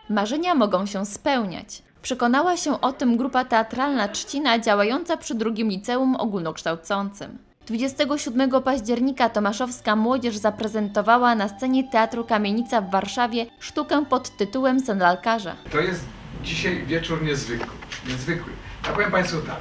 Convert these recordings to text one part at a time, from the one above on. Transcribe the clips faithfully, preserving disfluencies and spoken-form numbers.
Marzenia mogą się spełniać. Przekonała się o tym grupa teatralna Trzcina działająca przy drugim liceum ogólnokształcącym. dwudziestego siódmego października tomaszowska młodzież zaprezentowała na scenie Teatru Kamienica w Warszawie sztukę pod tytułem Sen lalkarza. To jest dzisiaj wieczór niezwykły. niezwykły. Ja powiem Państwu tak.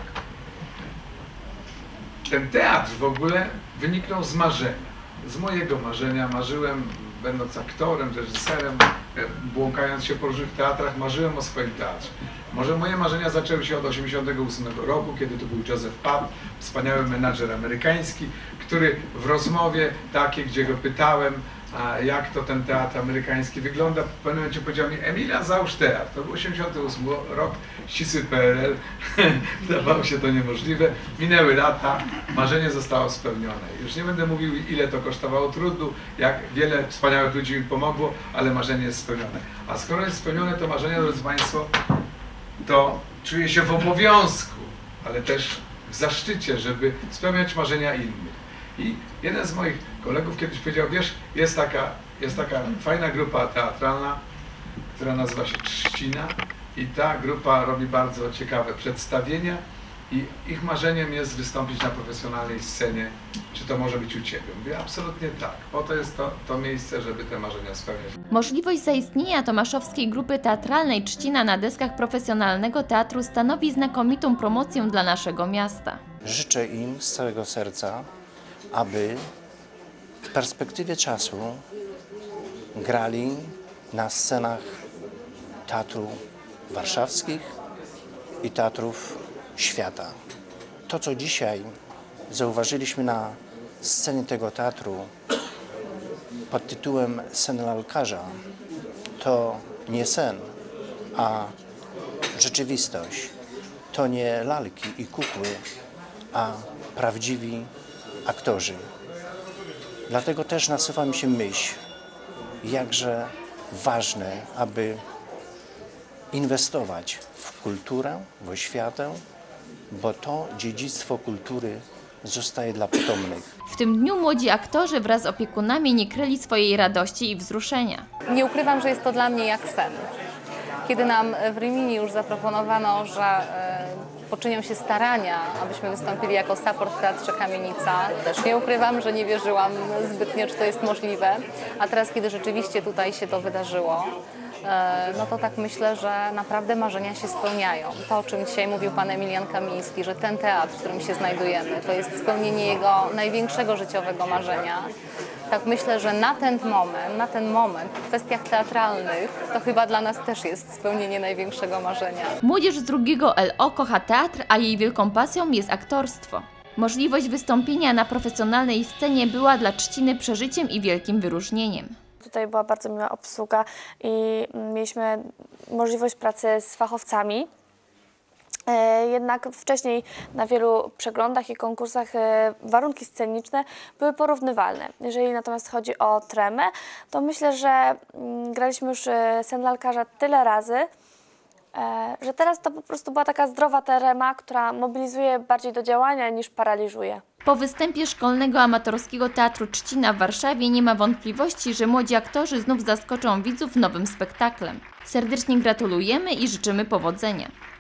Ten teatr w ogóle wyniknął z marzenia. Z mojego marzenia. Marzyłem, będąc aktorem, reżyserem, błąkając się po różnych teatrach, marzyłem o swoim teatrze. Może moje marzenia zaczęły się od osiemdziesiątego ósmego roku, kiedy to był Joseph Papp, wspaniały menadżer amerykański, który w rozmowie takiej, gdzie go pytałem, a jak to ten teatr amerykański wygląda, w pewnym momencie powiedział mi: Emilian, załóż teatr. To był osiemdziesiąty ósmy rok, ścisły P R L, wydawało się to niemożliwe. Minęły lata, marzenie zostało spełnione. Już nie będę mówił, ile to kosztowało trudu, jak wiele wspaniałych ludzi mi pomogło, ale marzenie jest spełnione. A skoro jest spełnione to marzenie, drodzy Państwo, to czuję się w obowiązku, ale też w zaszczycie, żeby spełniać marzenia innych. I jeden z moich kolegów kiedyś powiedział: wiesz, jest taka, jest taka fajna grupa teatralna, która nazywa się Trzcina, i ta grupa robi bardzo ciekawe przedstawienia i ich marzeniem jest wystąpić na profesjonalnej scenie. Czy to może być u Ciebie? Mówię: absolutnie tak. Po to jest to, to miejsce, żeby te marzenia spełniać. Możliwość zaistnienia tomaszowskiej grupy teatralnej Trzcina na deskach profesjonalnego teatru stanowi znakomitą promocję dla naszego miasta. Życzę im z całego serca, aby w perspektywie czasu grali na scenach teatru warszawskich i teatrów świata. To, co dzisiaj zauważyliśmy na scenie tego teatru pod tytułem Sen lalkarza, to nie sen, a rzeczywistość. To nie lalki i kukły, a prawdziwi aktorzy. Dlatego też nasuwa mi się myśl, jakże ważne, aby inwestować w kulturę, w oświatę, bo to dziedzictwo kultury zostaje dla potomnych. W tym dniu młodzi aktorzy wraz z opiekunami nie kryli swojej radości i wzruszenia. Nie ukrywam, że jest to dla mnie jak sen. Kiedy nam w Rimini już zaproponowano, że e, poczynią się starania, abyśmy wystąpili jako support w Teatrze Kamienica, też nie ukrywam, że nie wierzyłam zbytnio, czy to jest możliwe. A teraz, kiedy rzeczywiście tutaj się to wydarzyło, e, no to tak myślę, że naprawdę marzenia się spełniają. To, o czym dzisiaj mówił pan Emilian Kamiński, że ten teatr, w którym się znajdujemy, to jest spełnienie jego największego życiowego marzenia. Tak myślę, że na ten moment, na ten moment w kwestiach teatralnych to chyba dla nas też jest spełnienie największego marzenia. Młodzież z drugiego L O kocha teatr, a jej wielką pasją jest aktorstwo. Możliwość wystąpienia na profesjonalnej scenie była dla Trzciny przeżyciem i wielkim wyróżnieniem. Tutaj była bardzo miła obsługa i mieliśmy możliwość pracy z fachowcami. Jednak wcześniej na wielu przeglądach i konkursach warunki sceniczne były porównywalne. Jeżeli natomiast chodzi o tremę, to myślę, że graliśmy już Sen lalkarza tyle razy, że teraz to po prostu była taka zdrowa trema, która mobilizuje bardziej do działania niż paraliżuje. Po występie Szkolnego Amatorskiego Teatru Trzcina w Warszawie nie ma wątpliwości, że młodzi aktorzy znów zaskoczą widzów nowym spektaklem. Serdecznie gratulujemy i życzymy powodzenia.